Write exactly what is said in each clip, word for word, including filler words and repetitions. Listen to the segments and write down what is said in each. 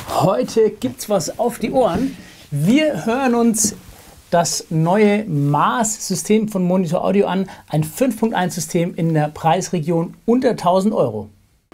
Heute gibt's was auf die Ohren. Wir hören uns das neue Maß-System von Monitor Audio an. Ein fünf Punkt eins System in der Preisregion unter tausend Euro.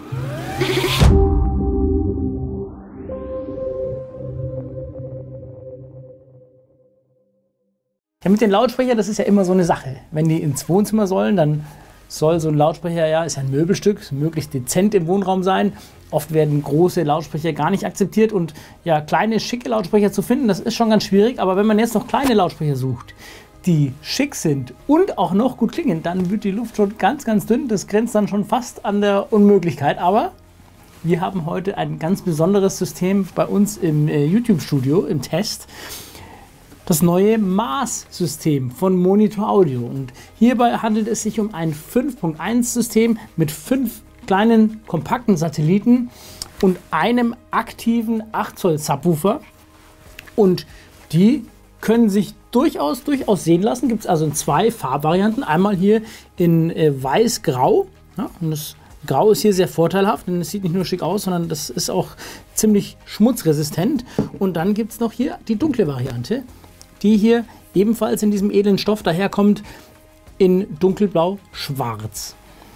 Ja, mit den Lautsprechern, das ist ja immer so eine Sache. Wenn die ins Wohnzimmer sollen, dann soll so ein Lautsprecher, ja, ist ja ein Möbelstück, möglichst dezent im Wohnraum sein. Oft werden große Lautsprecher gar nicht akzeptiert und ja, kleine, schicke Lautsprecher zu finden, das ist schon ganz schwierig. Aber wenn man jetzt noch kleine Lautsprecher sucht, die schick sind und auch noch gut klingen, dann wird die Luft schon ganz, ganz dünn. Das grenzt dann schon fast an der Unmöglichkeit. Aber wir haben heute ein ganz besonderes System bei uns im äh, YouTube-Studio, im Test. Das neue Maß-System von Monitor Audio. Und hierbei handelt es sich um ein fünf Punkt eins System mit fünf kleinen, kompakten Satelliten und einem aktiven acht Zoll Subwoofer. Und die können sich durchaus, durchaus sehen lassen. Gibt es also in zwei Farbvarianten. Einmal hier in äh, weiß-grau. Ja, und das Grau ist hier sehr vorteilhaft, denn es sieht nicht nur schick aus, sondern das ist auch ziemlich schmutzresistent. Und dann gibt es noch hier die dunkle Variante, die hier ebenfalls in diesem edlen Stoff daherkommt, in dunkelblau-schwarz.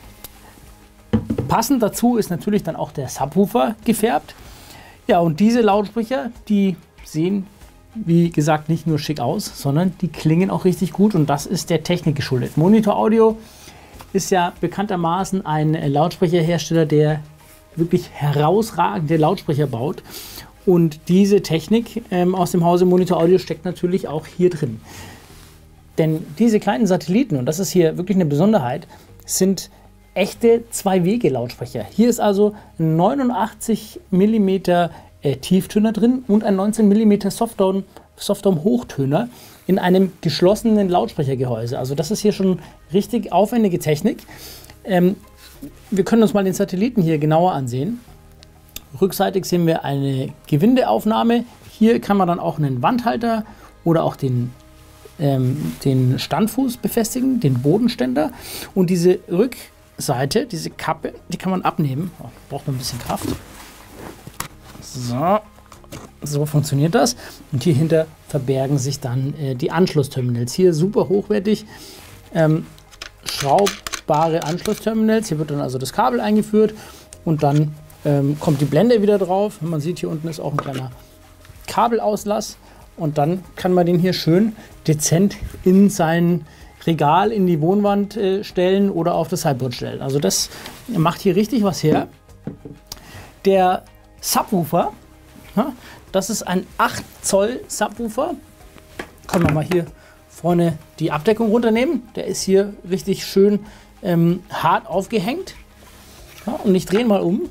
Passend dazu ist natürlich dann auch der Subwoofer gefärbt. Ja, und diese Lautsprecher, die sehen, wie gesagt, nicht nur schick aus, sondern die klingen auch richtig gut und das ist der Technik geschuldet. Monitor Audio ist ja bekanntermaßen ein Lautsprecherhersteller, der wirklich herausragende Lautsprecher baut. Und diese Technik ähm, aus dem Hause Monitor Audio steckt natürlich auch hier drin. Denn diese kleinen Satelliten, und das ist hier wirklich eine Besonderheit, sind echte Zwei-Wege-Lautsprecher. Hier ist also ein neunundachtzig Millimeter äh, Tieftöner drin und ein neunzehn Millimeter Softdome, Softdome Hochtöner in einem geschlossenen Lautsprechergehäuse. Also das ist hier schon richtig aufwendige Technik. Ähm, wir können uns mal den Satelliten hier genauer ansehen. Rückseitig sehen wir eine Gewindeaufnahme. Hier kann man dann auch einen Wandhalter oder auch den, ähm, den Standfuß befestigen, den Bodenständer. Und diese Rückseite, diese Kappe, die kann man abnehmen. Oh, braucht man ein bisschen Kraft. So, so funktioniert das. Und hier hinter verbergen sich dann äh, die Anschlussterminals. Hier super hochwertig ähm, schraubbare Anschlussterminals. Hier wird dann also das Kabel eingeführt und dann Ähm, kommt die Blende wieder drauf. Man sieht, hier unten ist auch ein kleiner Kabelauslass und dann kann man den hier schön dezent in sein Regal, in die Wohnwand äh, stellen oder auf das Sideboard stellen. Also das macht hier richtig was her. Der Subwoofer, ja, das ist ein acht Zoll Subwoofer. Können wir mal hier vorne die Abdeckung runternehmen. Der ist hier richtig schön ähm, hart aufgehängt. Ja, und ich drehe ihn mal um.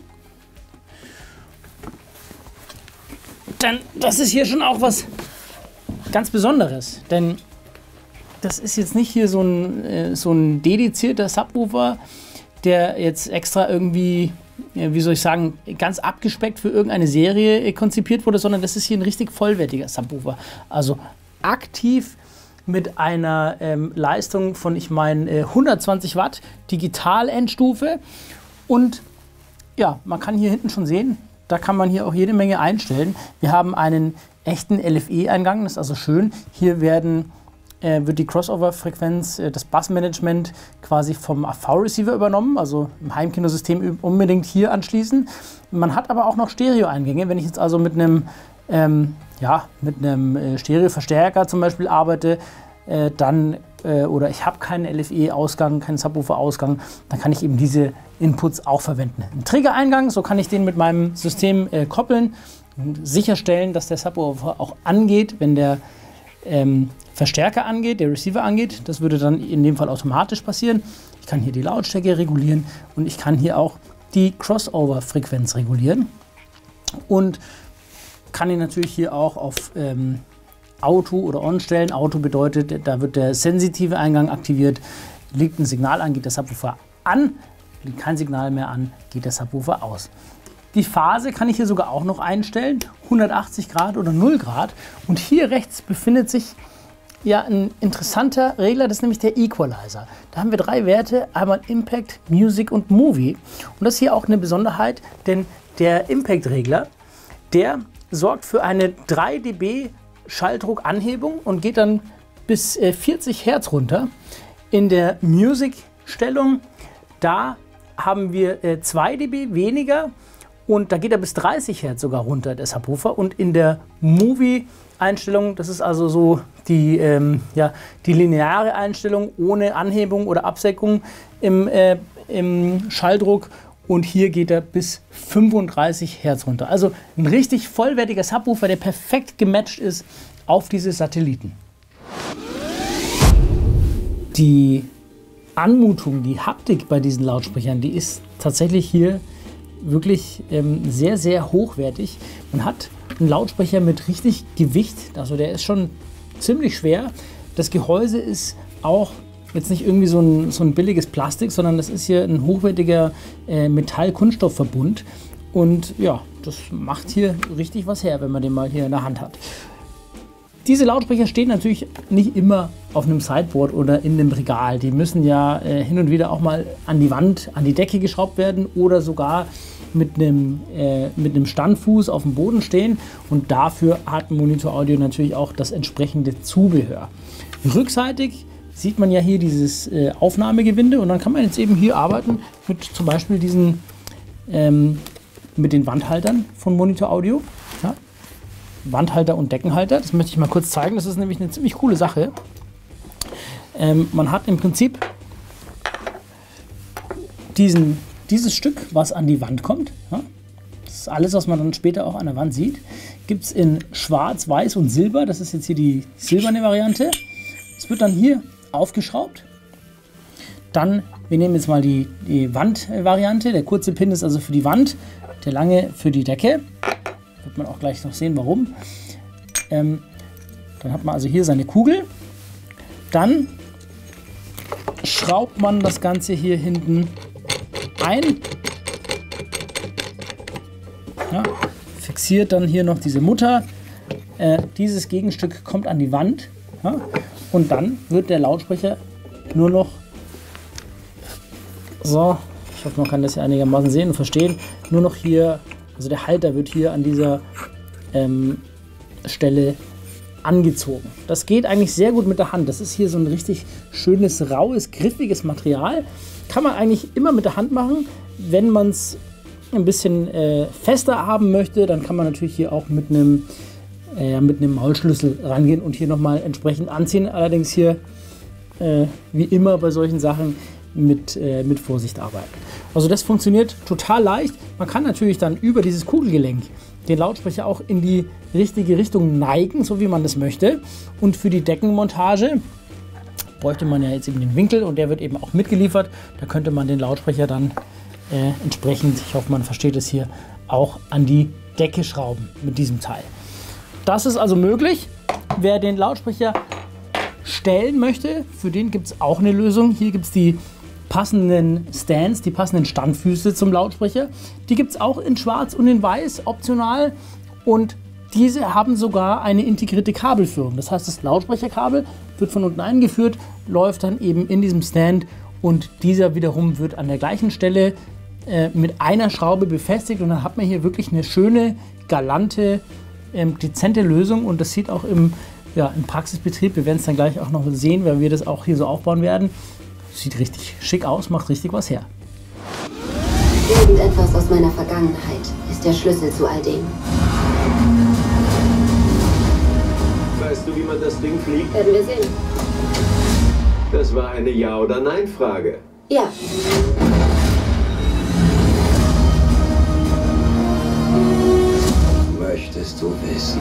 Dann, das ist hier schon auch was ganz Besonderes, denn das ist jetzt nicht hier so ein, äh, so ein dedizierter Subwoofer, der jetzt extra irgendwie, äh, wie soll ich sagen, ganz abgespeckt für irgendeine Serie äh, konzipiert wurde, sondern das ist hier ein richtig vollwertiger Subwoofer. Also aktiv mit einer ähm, Leistung von, ich meine, äh, hundertzwanzig Watt, Digital-Endstufe und ja, man kann hier hinten schon sehen, da kann man hier auch jede Menge einstellen. Wir haben einen echten L F E-Eingang, das ist also schön. Hier werden, äh, wird die Crossover-Frequenz, äh, das Bassmanagement quasi vom A V-Receiver übernommen, also im Heimkinosystem unbedingt hier anschließen. Man hat aber auch noch Stereo-Eingänge. Wenn ich jetzt also mit einem, ähm, ja, mit einem äh, Stereo-Verstärker zum Beispiel arbeite, äh, dann oder ich habe keinen L F E-Ausgang, keinen Subwoofer-Ausgang, dann kann ich eben diese Inputs auch verwenden. Ein Trigger-Eingang, so kann ich den mit meinem System äh, koppeln und sicherstellen, dass der Subwoofer auch angeht, wenn der ähm, Verstärker angeht, der Receiver angeht. Das würde dann in dem Fall automatisch passieren. Ich kann hier die Lautstärke regulieren und ich kann hier auch die Crossover-Frequenz regulieren und kann ihn natürlich hier auch auf ähm, Auto oder On stellen. Auto bedeutet, da wird der sensitive Eingang aktiviert. Liegt ein Signal an, geht der Subwoofer an. Liegt kein Signal mehr an, geht der Subwoofer aus. Die Phase kann ich hier sogar auch noch einstellen. hundertachtzig Grad oder null Grad. Und hier rechts befindet sich ja ein interessanter Regler, das ist nämlich der Equalizer. Da haben wir drei Werte, einmal Impact, Music und Movie. Und das ist hier auch eine Besonderheit, denn der Impact-Regler, der sorgt für eine drei Dezibel Schalldruckanhebung und geht dann bis äh, vierzig Hertz runter. In der Music-Stellung, da haben wir äh, zwei Dezibel weniger und da geht er bis dreißig Hertz sogar runter, der Subwoofer. Und in der Movie-Einstellung, das ist also so die, ähm, ja, die lineare Einstellung ohne Anhebung oder Absenkung im, äh, im Schalldruck. Und hier geht er bis fünfunddreißig Hertz runter. Also ein richtig vollwertiger Subwoofer, der perfekt gematcht ist auf diese Satelliten. Die Anmutung, die Haptik bei diesen Lautsprechern, die ist tatsächlich hier wirklich ähm, sehr, sehr hochwertig. Man hat einen Lautsprecher mit richtig Gewicht, also der ist schon ziemlich schwer. Das Gehäuse ist auch jetzt nicht irgendwie so ein, so ein billiges Plastik, sondern das ist hier ein hochwertiger äh, Metall-Kunststoff-Verbund. Und ja, das macht hier richtig was her, wenn man den mal hier in der Hand hat. Diese Lautsprecher stehen natürlich nicht immer auf einem Sideboard oder in einem Regal. Die müssen ja äh, hin und wieder auch mal an die Wand, an die Decke geschraubt werden oder sogar mit einem, äh, mit einem Standfuß auf dem Boden stehen. Und dafür hat Monitor Audio natürlich auch das entsprechende Zubehör. Rückseitig sieht man ja hier dieses äh, Aufnahmegewinde und dann kann man jetzt eben hier arbeiten mit zum Beispiel diesen, ähm, mit den Wandhaltern von Monitor Audio. Ja? Wandhalter und Deckenhalter, das möchte ich mal kurz zeigen, das ist nämlich eine ziemlich coole Sache. Ähm, man hat im Prinzip diesen, dieses Stück, was an die Wand kommt. Ja? Das ist alles, was man dann später auch an der Wand sieht. Gibt es in Schwarz, Weiß und Silber, das ist jetzt hier die silberne Variante. Es wird dann hier aufgeschraubt. Dann, wir nehmen jetzt mal die, die Wandvariante. Der kurze Pin ist also für die Wand, der lange für die Decke. Wird man auch gleich noch sehen, warum. Ähm, dann hat man also hier seine Kugel. Dann schraubt man das Ganze hier hinten ein. Ja, fixiert dann hier noch diese Mutter. Äh, dieses Gegenstück kommt an die Wand. Ja, und dann wird der Lautsprecher nur noch so, ich hoffe, man kann das hier einigermaßen sehen und verstehen, nur noch hier, also der Halter wird hier an dieser ähm, Stelle angezogen. Das geht eigentlich sehr gut mit der Hand. Das ist hier so ein richtig schönes, raues, griffiges Material. Kann man eigentlich immer mit der Hand machen. Wenn man es ein bisschen äh, fester haben möchte, dann kann man natürlich hier auch mit einem äh, mit einem Maulschlüssel rangehen und hier nochmal entsprechend anziehen. Allerdings hier, äh, wie immer bei solchen Sachen, mit, äh, mit Vorsicht arbeiten. Also das funktioniert total leicht. Man kann natürlich dann über dieses Kugelgelenk den Lautsprecher auch in die richtige Richtung neigen, so wie man das möchte. Und für die Deckenmontage bräuchte man ja jetzt eben den Winkel und der wird eben auch mitgeliefert. Da könnte man den Lautsprecher dann äh, entsprechend, ich hoffe, man versteht es hier, auch an die Decke schrauben mit diesem Teil. Das ist also möglich. Wer den Lautsprecher stellen möchte, für den gibt es auch eine Lösung. Hier gibt es die passenden Stands, die passenden Standfüße zum Lautsprecher. Die gibt es auch in Schwarz und in Weiß, optional. Und diese haben sogar eine integrierte Kabelführung. Das heißt, das Lautsprecherkabel wird von unten eingeführt, läuft dann eben in diesem Stand und dieser wiederum wird an der gleichen Stelle äh, mit einer Schraube befestigt und dann hat man hier wirklich eine schöne, galante, ähm, dezente Lösung und das sieht auch im, ja, im Praxisbetrieb, wir werden es dann gleich auch noch sehen, weil wir das auch hier so aufbauen werden. Sieht richtig schick aus, macht richtig was her. Irgendetwas aus meiner Vergangenheit ist der Schlüssel zu all dem. Weißt du, wie man das Ding fliegt? Werden wir sehen. Das war eine Ja- oder Nein-Frage. Ja. Möchtest du wissen,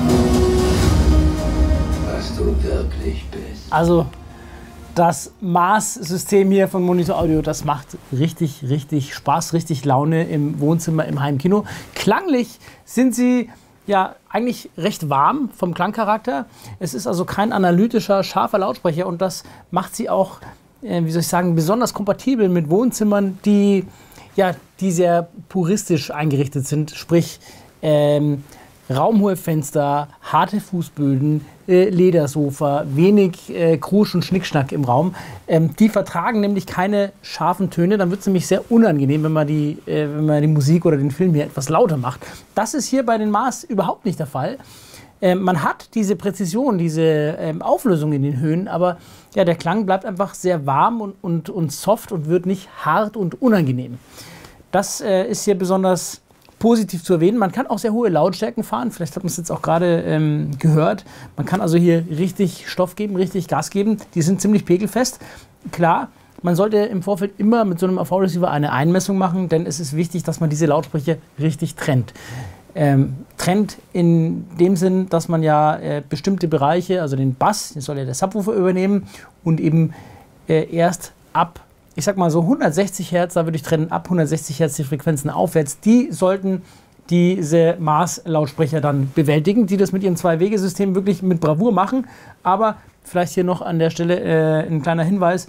was du wirklich bist? Also das Mars-System hier von Monitor Audio, das macht richtig, richtig Spaß, richtig Laune im Wohnzimmer, im Heimkino. Klanglich sind sie ja eigentlich recht warm vom Klangcharakter. Es ist also kein analytischer, scharfer Lautsprecher und das macht sie auch, äh, wie soll ich sagen, besonders kompatibel mit Wohnzimmern, die, ja, die sehr puristisch eingerichtet sind. Sprich, ähm, raumhohe Fenster, harte Fußböden, äh, Ledersofa, wenig äh, Krusch und Schnickschnack im Raum. Ähm, die vertragen nämlich keine scharfen Töne. Dann wird es nämlich sehr unangenehm, wenn man, die, äh, wenn man die Musik oder den Film hier etwas lauter macht. Das ist hier bei den Mars überhaupt nicht der Fall. Ähm, man hat diese Präzision, diese ähm, Auflösung in den Höhen, aber ja, der Klang bleibt einfach sehr warm und, und, und soft und wird nicht hart und unangenehm. Das äh, ist hier besonders positiv zu erwähnen. Man kann auch sehr hohe Lautstärken fahren. Vielleicht hat man es jetzt auch gerade ähm, gehört. Man kann also hier richtig Stoff geben, richtig Gas geben. Die sind ziemlich pegelfest. Klar, man sollte im Vorfeld immer mit so einem A V-Receiver eine Einmessung machen, denn es ist wichtig, dass man diese Lautsprecher richtig trennt. Ähm, trennt in dem Sinn, dass man ja äh, bestimmte Bereiche, also den Bass, den soll ja der Subwoofer übernehmen und eben äh, erst ab, ich sag mal so hundertsechzig Hertz, da würde ich trennen, ab hundertsechzig Hertz die Frequenzen aufwärts, die sollten diese Mars-Lautsprecher dann bewältigen, die das mit ihrem Zwei-Wege-System wirklich mit Bravour machen. Aber vielleicht hier noch an der Stelle äh, ein kleiner Hinweis,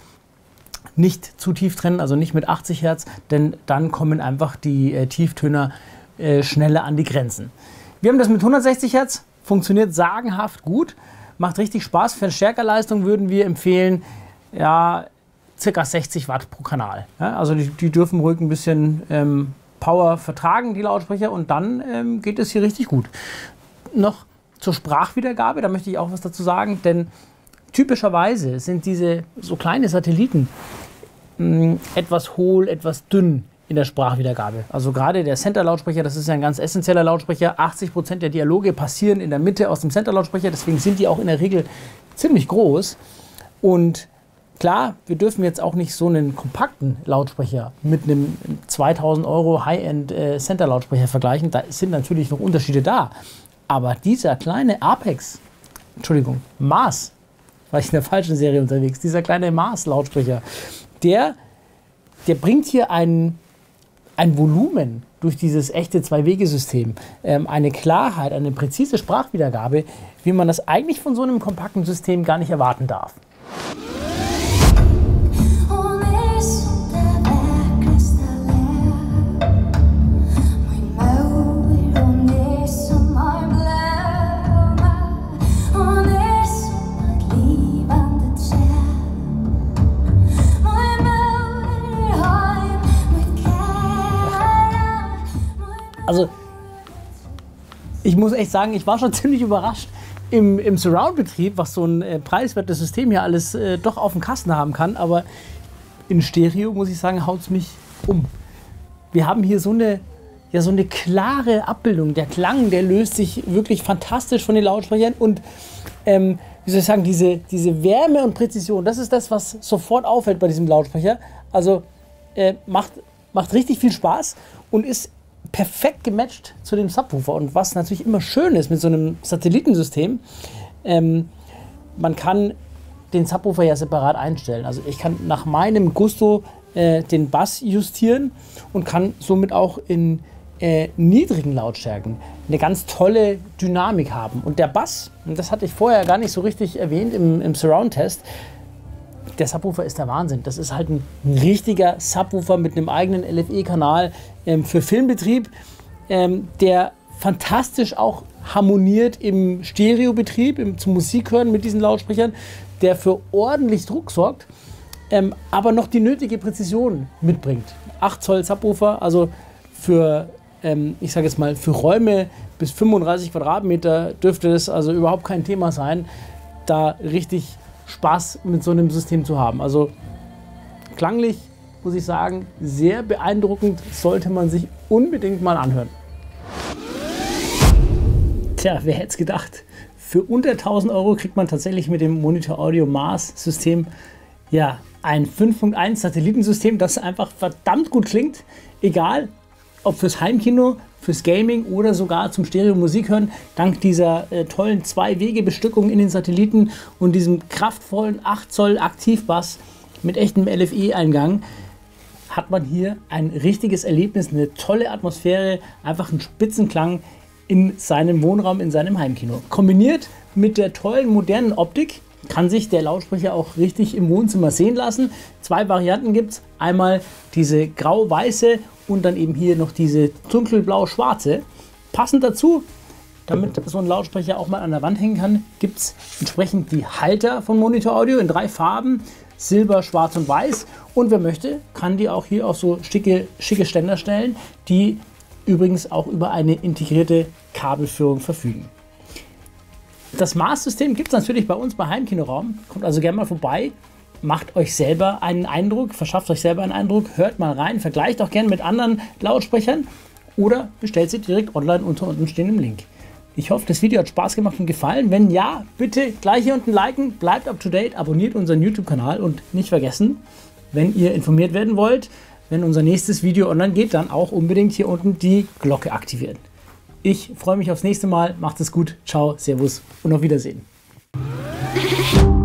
nicht zu tief trennen, also nicht mit achtzig Hertz, denn dann kommen einfach die äh, Tieftöner äh, schneller an die Grenzen. Wir haben das mit hundertsechzig Hertz, funktioniert sagenhaft gut, macht richtig Spaß. Für Verstärkerleistung würden wir empfehlen, ja, ca. sechzig Watt pro Kanal. Ja, also die, die dürfen ruhig ein bisschen ähm, Power vertragen, die Lautsprecher, und dann ähm, geht es hier richtig gut. Noch zur Sprachwiedergabe, da möchte ich auch was dazu sagen, denn typischerweise sind diese so kleine Satelliten mh, etwas hohl, etwas dünn in der Sprachwiedergabe. Also gerade der Center-Lautsprecher, das ist ja ein ganz essentieller Lautsprecher. achtzig Prozent der Dialoge passieren in der Mitte aus dem Center-Lautsprecher, deswegen sind die auch in der Regel ziemlich groß. Und klar, wir dürfen jetzt auch nicht so einen kompakten Lautsprecher mit einem zweitausend Euro High-End äh, Center-Lautsprecher vergleichen. Da sind natürlich noch Unterschiede da. Aber dieser kleine Apex, Entschuldigung, Mars, war ich in der falschen Serie unterwegs, dieser kleine Mars-Lautsprecher, der, der bringt hier ein, ein Volumen durch dieses echte Zwei-Wege-System, ähm, eine Klarheit, eine präzise Sprachwiedergabe, wie man das eigentlich von so einem kompakten System gar nicht erwarten darf. Also, ich muss echt sagen, ich war schon ziemlich überrascht im, im Surround-Betrieb, was so ein äh, preiswertes System hier alles äh, doch auf dem Kasten haben kann. Aber in Stereo, muss ich sagen, haut es mich um. Wir haben hier so eine, ja, so eine klare Abbildung. Der Klang, der löst sich wirklich fantastisch von den Lautsprechern. Und ähm, wie soll ich sagen, diese, diese Wärme und Präzision, das ist das, was sofort auffällt bei diesem Lautsprecher. Also äh, macht, macht richtig viel Spaß und ist perfekt gematcht zu dem Subwoofer. Und was natürlich immer schön ist mit so einem Satellitensystem, ähm, man kann den Subwoofer ja separat einstellen. Also ich kann nach meinem Gusto äh, den Bass justieren und kann somit auch in äh, niedrigen Lautstärken eine ganz tolle Dynamik haben. Und der Bass, und das hatte ich vorher gar nicht so richtig erwähnt im, im Surround-Test, der Subwoofer ist der Wahnsinn. Das ist halt ein, ein richtiger Subwoofer mit einem eigenen L F E-Kanal ähm, für Filmbetrieb, ähm, der fantastisch auch harmoniert im Stereobetrieb, im, zum Musikhören mit diesen Lautsprechern, der für ordentlich Druck sorgt, ähm, aber noch die nötige Präzision mitbringt. acht Zoll Subwoofer, also für, ähm, ich sage jetzt mal, für Räume bis fünfunddreißig Quadratmeter dürfte das also überhaupt kein Thema sein, da richtig Spaß mit so einem System zu haben. Also klanglich, muss ich sagen, sehr beeindruckend, sollte man sich unbedingt mal anhören. Tja, wer hätte es gedacht? Für unter tausend Euro kriegt man tatsächlich mit dem Monitor Audio Mars System ja ein fünf Punkt eins Satellitensystem, das einfach verdammt gut klingt, egal ob fürs Heimkino, fürs Gaming oder sogar zum Stereo-Musik hören. Dank dieser äh, tollen Zwei-Wege-Bestückung in den Satelliten und diesem kraftvollen acht Zoll Aktivbass mit echtem L F E-Eingang hat man hier ein richtiges Erlebnis, eine tolle Atmosphäre, einfach einen Spitzenklang in seinem Wohnraum, in seinem Heimkino. Kombiniert mit der tollen modernen Optik kann sich der Lautsprecher auch richtig im Wohnzimmer sehen lassen. Zwei Varianten gibt es. Einmal diese grau-weiße und dann eben hier noch diese dunkelblau-schwarze. Passend dazu damit so ein Lautsprecher auch mal an der Wand hängen kann, gibt es entsprechend die Halter von Monitor Audio in drei Farben, Silber, Schwarz und Weiß. Und wer möchte, kann die auch hier auf so schicke, schicke Ständer stellen, die übrigens auch über eine integrierte Kabelführung verfügen. Das Mars-System gibt es natürlich bei uns bei Heimkinoraum. Kommt also gerne mal vorbei, macht euch selber einen Eindruck, verschafft euch selber einen Eindruck, hört mal rein, vergleicht auch gerne mit anderen Lautsprechern oder bestellt sie direkt online unter unten stehendem Link. Ich hoffe, das Video hat Spaß gemacht und gefallen. Wenn ja, bitte gleich hier unten liken, bleibt up to date, abonniert unseren YouTube-Kanal und nicht vergessen, wenn ihr informiert werden wollt, wenn unser nächstes Video online geht, dann auch unbedingt hier unten die Glocke aktivieren. Ich freue mich aufs nächste Mal. Macht es gut. Ciao, Servus und auf Wiedersehen.